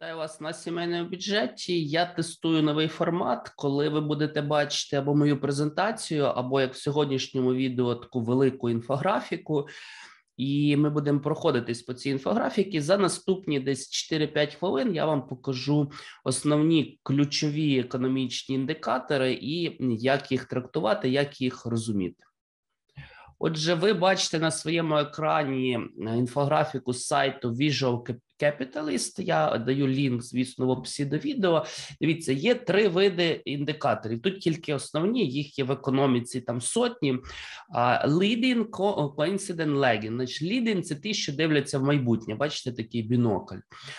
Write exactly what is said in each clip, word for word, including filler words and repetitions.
Вітаю вас на сімейному бюджеті. Я тестую новий формат, коли ви будете бачити або мою презентацію, або як в сьогоднішньому відео таку велику інфографіку. І ми будемо проходитись по цій інфографіці. За наступні десь чотири-п'ять хвилин я вам покажу основні ключові економічні індикатори і як їх трактувати, як їх розуміти. Отже, ви бачите на своєму екрані інфографіку з сайту Visual Capitalist. Я даю лінк, звісно, в описі до відео. Дивіться, є три види індикаторів. Тут тільки основні, їх є в економіці там сотні. Leading, coincident, lagging. Значить, leading – це ті, що дивляться в майбутнє. Бачите, такий бінокль.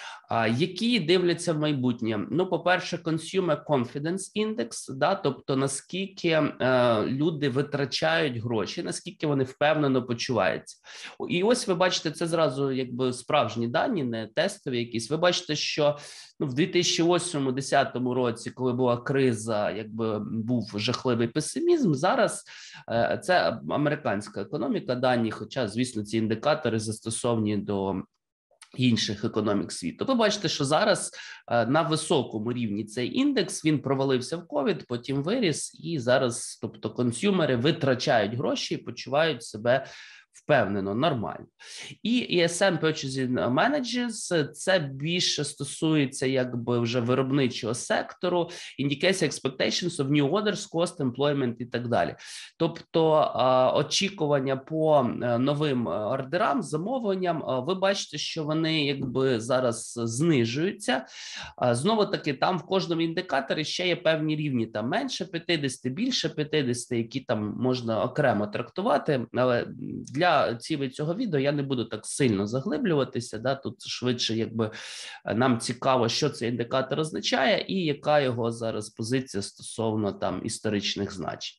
Які дивляться в майбутнє? Ну, по-перше, Consumer Confidence Index, да, тобто наскільки е, люди витрачають гроші, наскільки вони впевнено почуваються. І ось ви бачите, це зразу якби справжні дані, не тестові якісь. Ви бачите, що ну, в дві тисячі восьмому - дві тисячі десятому році, коли була криза, якби був жахливий песимізм, зараз е, це американська економіка, дані, хоча, звісно, ці індикатори застосовані до інших економік світу. Ви бачите, що зараз на високому рівні цей індекс, він провалився в ковід, потім виріс, і зараз, тобто, консюмери витрачають гроші і почувають себе впевнено, нормально. І і ес ем Purchasing Managers – це більше стосується якби вже виробничого сектору, indicates expectations of new orders, cost, employment і так далі. Тобто очікування по новим ордерам, замовленням, ви бачите, що вони якби зараз знижуються. Знову таки, там в кожному індикаторі ще є певні рівні, там менше п'ятдесят, більше п'ятдесят, які там можна окремо трактувати, але для Для цілей цього відео я не буду так сильно заглиблюватися, да, тут швидше якби нам цікаво, що цей індикатор означає і яка його зараз позиція стосовно там історичних значень.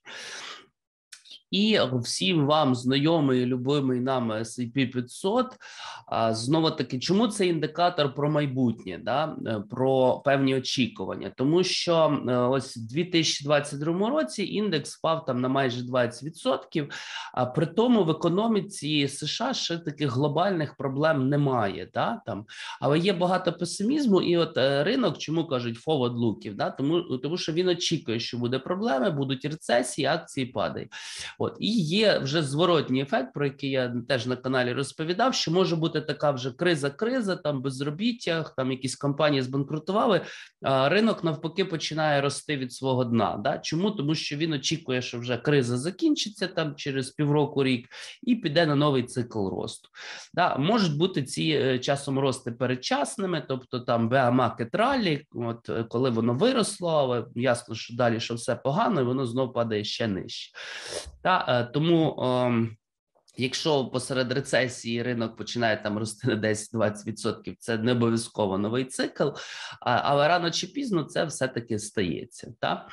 І всім вам знайомий, любимий нами ес і пі п'ятсот, знову таки, чому цей індикатор про майбутнє, да, про певні очікування? Тому що ось в дві тисячі двадцять другому році індекс впав там на майже двадцять відсотків, а при тому в економіці США ще таких глобальних проблем немає, да, там, але є багато песимізму, і от ринок, чому кажуть forward lookів, да, тому, тому що він очікує, що буде проблеми, будуть рецесії, акції падають. От. І є вже зворотній ефект, про який я теж на каналі розповідав, що може бути така вже криза-криза, там безробіття, там якісь компанії збанкрутували, а ринок навпаки починає рости від свого дна. Да? Чому? Тому що він очікує, що вже криза закінчиться там через півроку-рік і піде на новий цикл росту. Да? Можуть бути ці часом рости передчасними, тобто там bear market rally, от, коли воно виросло, але ясно, що далі що все погано, і воно знову падає ще нижче. Та, тому, е, якщо посеред рецесії ринок починає там рости на десять-двадцять відсотків, це не обов'язково новий цикл, а, але рано чи пізно це все-таки стається. Та?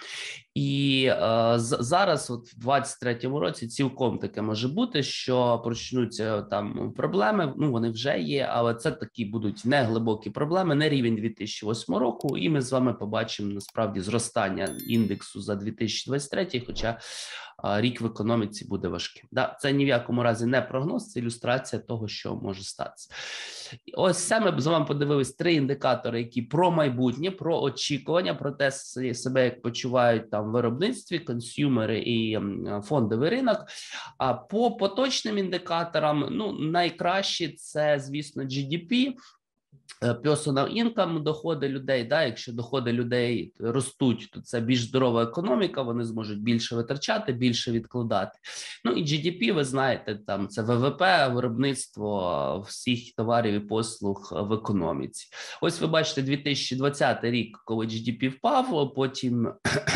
І е, зараз, от в двадцять третьому році, цілком таке може бути, що почнуться там проблеми, ну вони вже є, але це такі будуть не глибокі проблеми, не рівень дві тисячі восьмого року, і ми з вами побачимо насправді зростання індексу за дві тисячі двадцять третій, хоча рік в економіці буде важким. Да, це ні в якому разі не прогноз, це ілюстрація того, що може статися. Ось це ми з вами подивились три індикатори, які про майбутнє, про очікування, про те себе, як почувають там в виробництві, консюмери і фондовий ринок. А по поточним індикаторам, ну, найкращі це, звісно, джі ді пі, personal income, доходи людей, да, якщо доходи людей ростуть, то це більш здорова економіка, вони зможуть більше витрачати, більше відкладати. Ну і джі ді пі, ви знаєте, там це ве ве пе, виробництво всіх товарів і послуг в економіці. Ось ви бачите дві тисячі двадцятий рік, коли джі ді пі впав, потім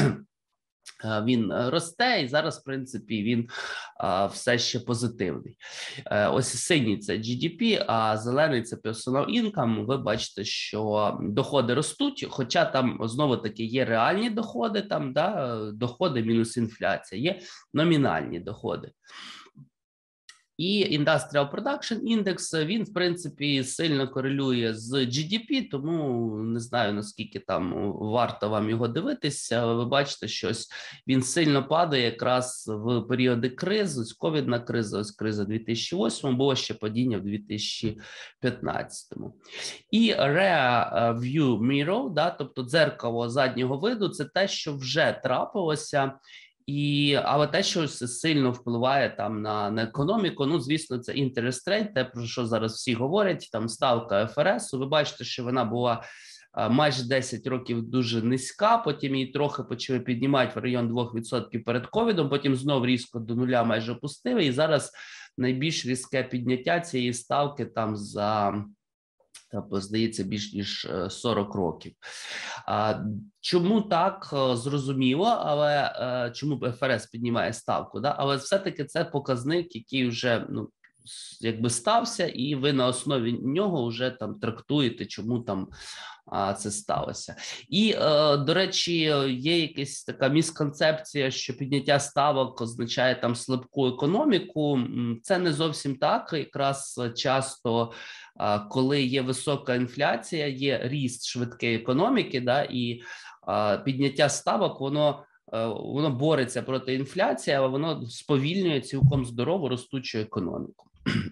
він росте, і зараз, в принципі, він а, все ще позитивний. Е, ось синій – це джі ді пі, а зелений – це personal income. Ви бачите, що доходи ростуть, хоча там, знову-таки, є реальні доходи, там, да, доходи мінус інфляція, є номінальні доходи. І Industrial Production Index, він, в принципі, сильно корелює з джі ді пі, тому не знаю, наскільки там варто вам його дивитися. Ви бачите, що ось він сильно падає якраз в періоди кризи, ось ковідна криза, ось криза дві тисячі восьмому, було ще падіння в дві тисячі п'ятнадцятому. І Rear View Mirror, да, тобто дзеркало заднього виду, це те, що вже трапилося. І, але те, що сильно впливає там на, на економіку, ну, звісно, це interest rate, те, про що зараз всі говорять, там ставка еф ар ес, ви бачите, що вона була а, майже десять років дуже низька, потім її трохи почали піднімати в район двох відсотків перед ковідом, потім знов різко до нуля майже опустили, і зараз найбільш різке підняття цієї ставки там за... здається, більш ніж сорок років. Чому так, зрозуміло, але чому еф ар ес піднімає ставку? Да? Але все-таки це показник, який вже, ну, якби стався, і ви на основі нього вже там трактуєте, чому там а, це сталося. І, е, до речі, є якась така місконцепція, що підняття ставок означає там слабку економіку. Це не зовсім так. Якраз часто, а, коли є висока інфляція, є ріст швидкої економіки, да, і а, підняття ставок, воно воно бореться проти інфляції, але воно сповільнює цілком здорову ростучу економіку.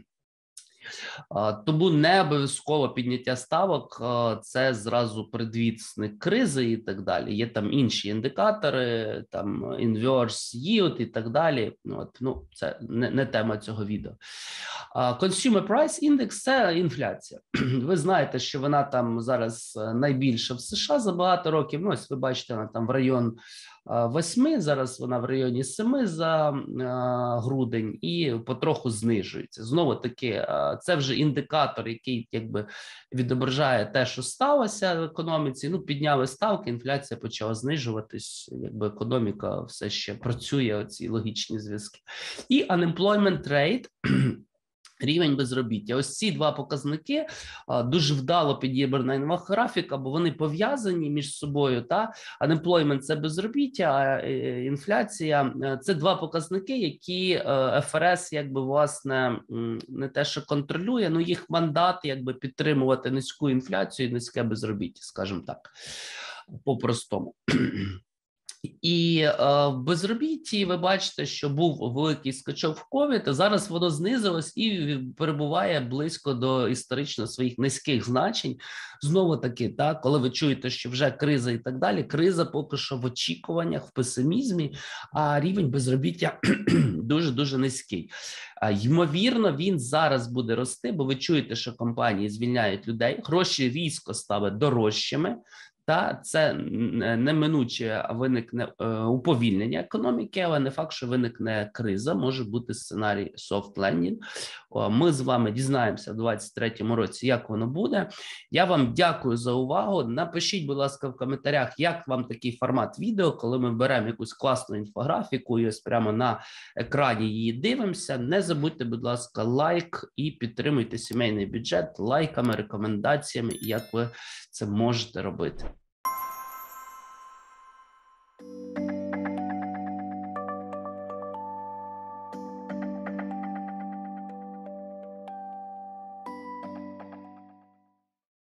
Тому не обов'язково підняття ставок – це зразу предвісник кризи і так далі. Є там інші індикатори, там inverse yield і так далі. От, ну, це не, не тема цього відео. Consumer Price Index – це інфляція. Ви знаєте, що вона там зараз найбільша в США за багато років. Ну, ось ви бачите, вона там в район восьми, зараз вона в районі семи за грудень і потроху знижується. Знову таки, це вже індикатор, який якби відображає те, що сталося в економіці. Ну, підняли ставки, інфляція почала знижуватись, якби економіка все ще працює, оці логічні зв'язки. І unemployment rate – рівень безробіття. Ось ці два показники а, дуже вдало підібрана інфографіка, бо вони пов'язані між собою. Та unemployment – це безробіття, а е, інфляція – це два показники, які е, еф ар ес якби власне не те, що контролює, ну їх мандат якби підтримувати низьку інфляцію і низьке безробіття, скажімо так, по-простому. І е, в безробітті ви бачите, що був великий скачок в ковід, а зараз воно знизилось і перебуває близько до історично своїх низьких значень. Знову таки, так, коли ви чуєте, що вже криза і так далі, криза поки що в очікуваннях, в песимізмі, а рівень безробіття дуже-дуже низький. А, ймовірно, він зараз буде рости, бо ви чуєте, що компанії звільняють людей, гроші різко стали дорожчими. Та це неминуче виникне е, уповільнення економіки, але не факт, що виникне криза, може бути сценарій soft landing. О, ми з вами дізнаємося в двадцять третьому році, як воно буде. Я вам дякую за увагу. Напишіть, будь ласка, в коментарях, як вам такий формат відео, коли ми беремо якусь класну інфографіку і ось прямо на екрані її дивимося. Не забудьте, будь ласка, лайк і підтримуйте сімейний бюджет лайками, рекомендаціями, як ви це можете робити. Thank you.